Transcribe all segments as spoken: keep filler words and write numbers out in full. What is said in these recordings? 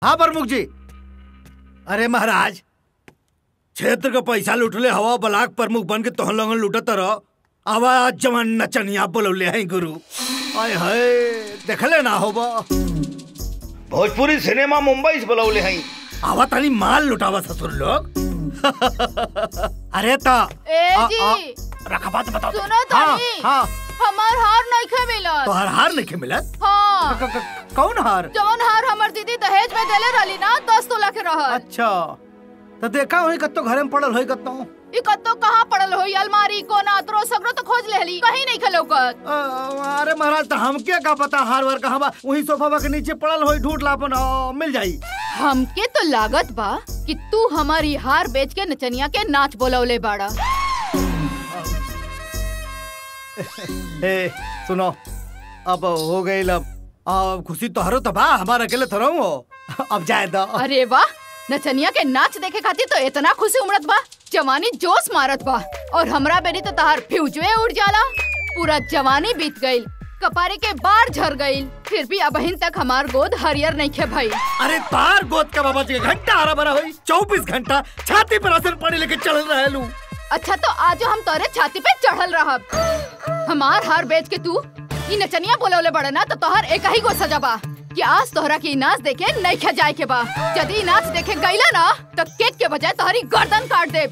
हाँ प्रमुख जी। अरे महाराज, क्षेत्र का पैसा लूटले हवा ब्लाक प्रमुख बन के तोहन लोगन लूटत रहो। आवाज जवान नचनिया बोलौले हैं गुरु। आय हाय देखले ना होबा। भोजपुरी सिनेमा मुंबई से बोलौले हैं। आवा तनी माल लुटावा ससुर लोग। अरे ता ए जी रखा बात बताओ। सुनो तनी। हाँ, हाँ। हमार हार नहीं खे मिलत। तो हर हार नहीं खे मिलत? हाँ। क, क, क, कौन हार? जवन हार हमर दीदी दहेज में देले रहली ना दस तोला के रहत। अच्छा तो देखा होई कत्तो घरे में पड़ल होई कत्तो। ई कत्तो कहाँ पड़ल होई? अलमारी कोना त्रो सगरो तो खोज लेहली, कहीं नहीं खलौकत। अरे महाराज तो हमके का पता हार वार कहाँ बा? वही सोफा के नीचे पड़ल होई, ढूंढ लापन मिल जाई। हमके तो लागत बा कि तू हमारी हार बेच के नचनिया के नाच बोलौले बाड़ा। ए, सुनो अब हो गई लब। अब खुशी तो हरो तो बा, हमारा अकेले थोड़ा हो। अब जाए दो। अरे वाह, नचनिया के नाच देखे खातिर तो इतना खुशी उमड़त बा, जवानी जोश मारत बा। और हमरा बेरी तो तहार फ्यूजवे उड़ जाला। पूरा जवानी बीत गईल, कपारे के बार झर गईल, फिर भी अबहिन तक हमार गोद हरियर नहीं खे भाई। अरे तार गोद का बाबा जी घंटा हरा भरा हुई, चौबीस घंटा छाती पर असर पड़े लेके चल रहे लू। अच्छा तो आज हम तोरे छाती पे चढ़ल रहब। हमार हार बेच के तू ई नचनिया बोलौले बड़ा ना, तो तोहर एक ही गो सजा बा कि आज तोहरा की नाच देखे नहीं खे जाए के बा। यदि नाच देखे गईला ना तो केक के बजाय तोहरी गर्दन काट दे।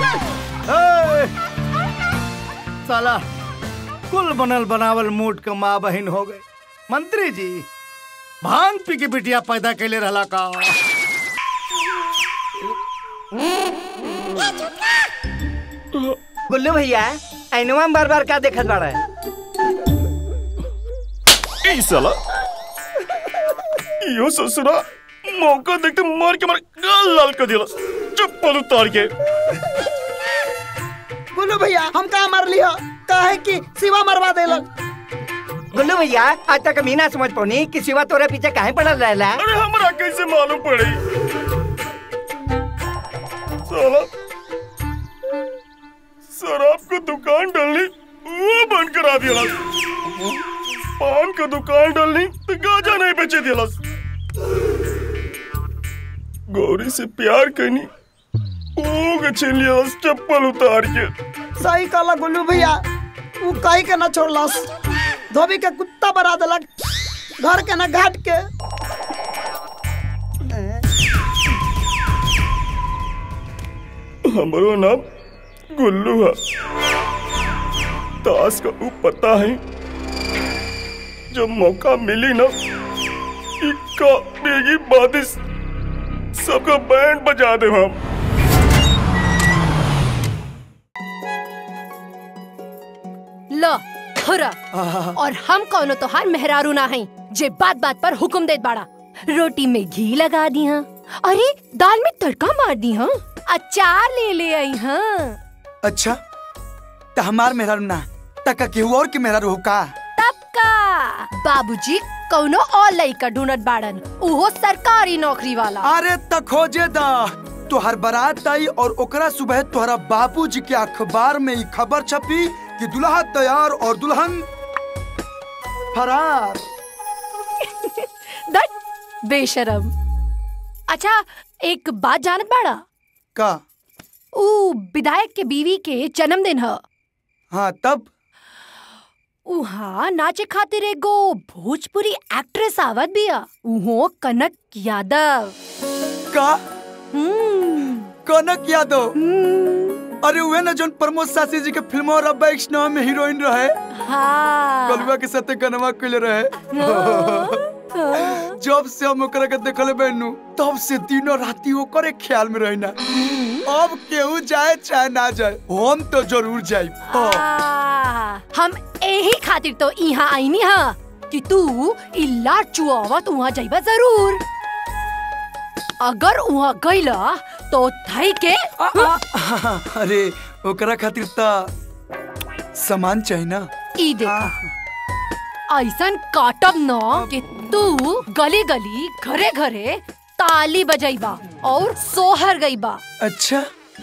साला कुल बनल बनावल मूड के माँ बहन हो गए। मंत्री जी भांग पी के बिटिया पैदा कैले रहला का। गुल्लू भैया ऐनवा बार बार का देखत बाड़ा है? ई साला यो ससुरा मौका देखते मार के मार गाल लाल कर दिया, चप्पल उतार के। गुल्लू भैया हम कहाँ मार लिया? काहे कि शिवा मरवा देलक। गुल्लू भैया आज तक हम ना समझ पौनी कि शिवा तोरे पीछे काहे पड़ल रहला। अरे हमरा कैसे मालूम पड़ी? साला शराब की दुकान डालनी वो बंद करा दिया, पान का दुकान डालनी तो गाजा नहीं बेचे दिया, गौरी से प्यार करनी वो छीन लिया चप्पल उतार के। सही कहला गुल्लू भैया, वो कहीं के न छोड़लस, धोबी के कुत्ता बना देलक घर के न घाट के। हमारो नाम गुल्लू है, ताश का वो पता है, जब मौका मिली ना इक्का बेगी बादिश सबका बैंड बजा दे हम। लो थोड़ा और हम कौनो तोहार मेहरारू ना हैं जे बात बात पर हुक्म देत बाड़ा। रोटी में घी लगा दी हाँ, अरे दाल में तड़का मार दी हाँ, अचार ले ले आई हाँ। अच्छा तो हमार मेहरारू ना टका केहू और के मेहरारू हो का? तब का बाबूजी कौनो और लइका ढूंढत बाड़न, उहो सरकारी नौकरी वाला। अरे त खोजे दा तोहर बारात आई और ओकरा सुबह तोहरा बाबूजी के अखबार में खबर छपी कि दुल्हा तैयार और दुल्हन फरार। दट बेशरम। अच्छा एक बात जानत बाड़ा का? ऊ विधायक के बीवी के जन्मदिन है। हाँ तब उहाँ नाचे खातिर एगो भोजपुरी एक्ट्रेस आवत बिया, उहो कनक यादव। का? हम्म कनक यादव? अरे वे न जोन प्रमोद सासी जी के फिल्म और अब एक्शन में हीरोइन रहे। हाँ। कलवा के साथे कनवा कइले रहे। जब से हम ओकरा के देखले बेनू तब से दिनों राती ओकरे ख्याल में रहना। अब केहू जाए चाहे ना जाए हम तो जरूर जाए। हम यही खातिर तो यहाँ आईनी हा कि तू इल्ला चुआवत वहाँ जाइबा जरूर। अगर वहाँ गईला तो थाई के आ, आ, आ, अरे ओकरा खातिर ता सामान चाहिए ना। ई देखा ऐसन काटब न कि तू गली गली घरे घरे ताली बजाइबा और सोहर गईबा। अच्छा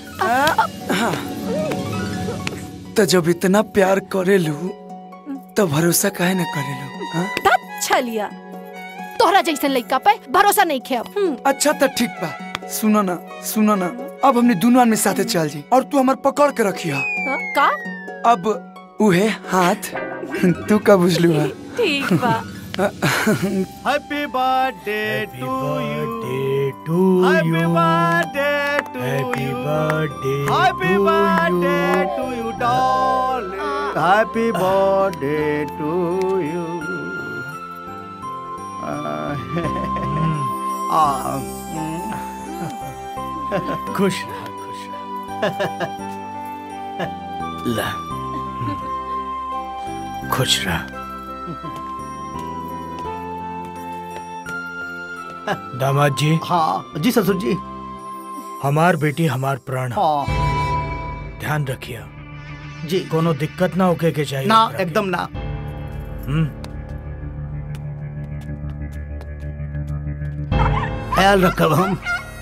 तो जब इतना प्यार करेलू तो भरोसा काहे न करेलू? तब छलिया तोहरा जैसे लड़का पे भरोसा नहीं खेब। अच्छा तो ठीक बा। सुनो ना सुनो ना, अब हमने दोनों आदमी साथे चल जी और तू हमार पकड़ के रखिया। का? अब उहे हाथ तू का बुझलू है। ठीक बा। Happy birthday to you, to happy birthday to you, happy birthday to you darling, happy birthday to you. खुश रहा खुश ला खुश रहा। दामाद जी। हाँ जी ससुर जी। हमार बेटी हमार प्राण। हाँ ध्यान रखिए जी, कोनो दिक्कत ना होके के चाहिए ना एकदम ना। हम्म ख्याल रखब हम।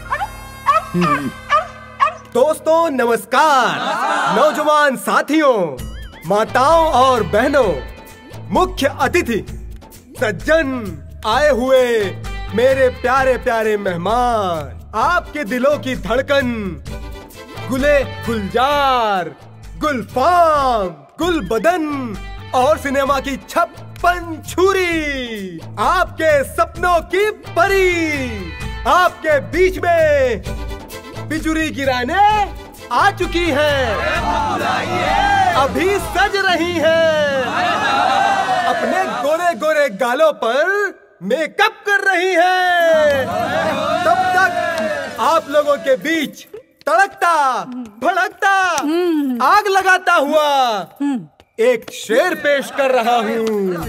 दोस्तों नमस्कार, नौजवान साथियों, माताओं और बहनों, मुख्य अतिथि, सज्जन, आए हुए मेरे प्यारे प्यारे मेहमान, आपके दिलों की धड़कन, गुले गुलजार, गुलफाम, गुल बदन और सिनेमा की छप्पन छुरी, आपके सपनों की परी, आपके बीच में बिजुरी गिराने आ चुकी हैं, अभी सज रही हैं, अपने गोरे गोरे गालों पर मेकअप कर रही हैं। तब तक आप लोगों के बीच तड़कता भड़कता आग लगाता हुआ एक शेर पेश कर रहा हूँ।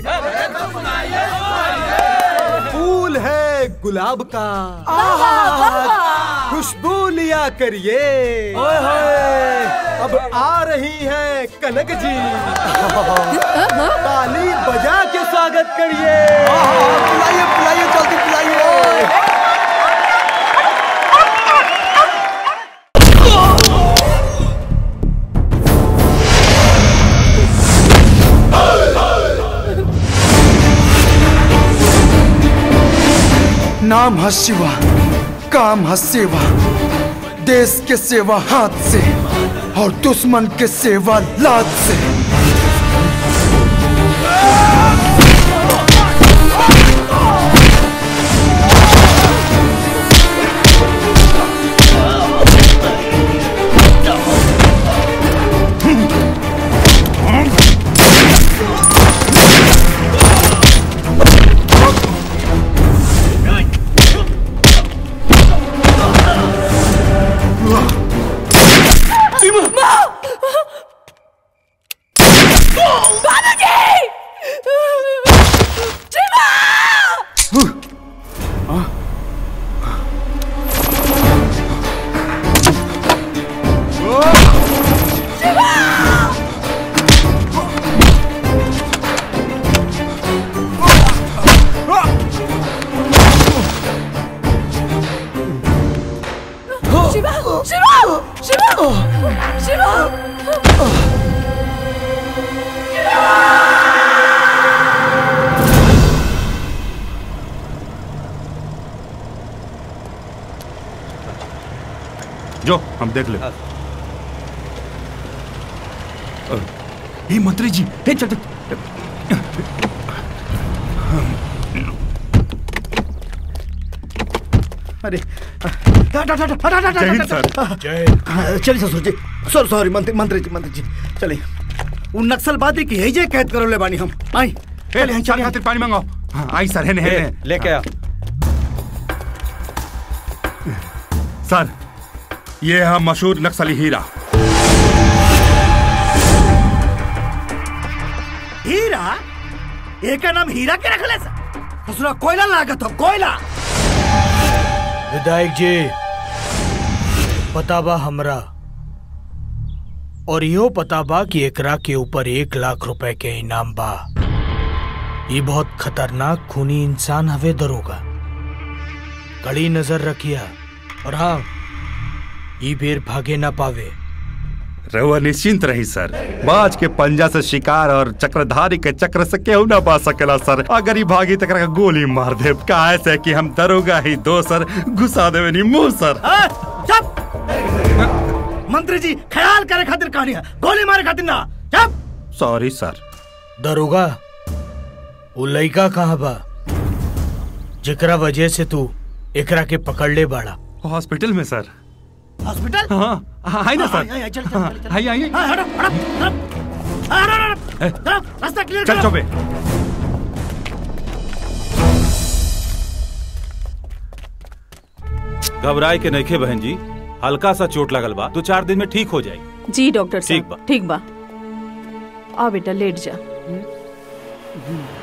फूल है गुलाब का, खुशबू लिया करिए, अब आ रही हैं कनक जी, ताली बजा के स्वागत करिए। पिलाइए पिलाइए जल्दी पिलाइए। नाम है शिवा, काम है सेवा, देश के सेवा हाथ से और दुश्मन के सेवा लात से। जो हम देख ले। ये मंत्री जी, हे चल चल। अरे जय हिंद सर। चलिए ससुर जी, सॉरी सॉरी मंत्री मंत्री जी मंत्री जी चलिए। उन नक्सलवादी की है जे कैद करो ले बानी हम। आई चलिए हम चलिए। खातिर पानी मंगाओ। हाँ, आई सर है ने लेके आ। सर ये है मशहूर नक्सली हीरा। हीरा? एक नाम हीरा के रखले ससुरा? कोयला लागत हो कोयला। विधायक जी पता बा हमरा, और यो पता बा कि एकरा के ऊपर एक लाख रुपए के इनाम बा। ये बहुत खतरनाक खूनी इंसान हवे दरोगा, कड़ी नजर रखिया। और हाँ, ये बेर भागे ना पावे। रहुआ निश्चिंत रही सर। बाज के पंजा से शिकार और चक्रधारी के चक्र से केहू ना बच सकेला सर। अगर ही भागी तक का गोली मार दे काहे से कि हम दरोगा ही दो सर घुसा देवे नी मुंह सर। चुप मंत्री जी, ख्याल करे खातिर कहानी है, गोली मारे खातिर ना। चुप। Sorry sir. दरोगा वो लड़का कहाँ बा जेकरा वजह से तू एकरा के पकड़ ले बाड़ा? हॉस्पिटल में सर। हॉस्पिटल? हाँ आई ना सर। आई चल चल आई आई रास्ता क्लियर चल चौबे। घबराए के नइखे बहन जी, हल्का सा चोट लगल बा, दो चार दिन में ठीक हो जाएगी। जी डॉक्टर ठीक साहब बा। ठीक बा। आ बेटा लेट जा।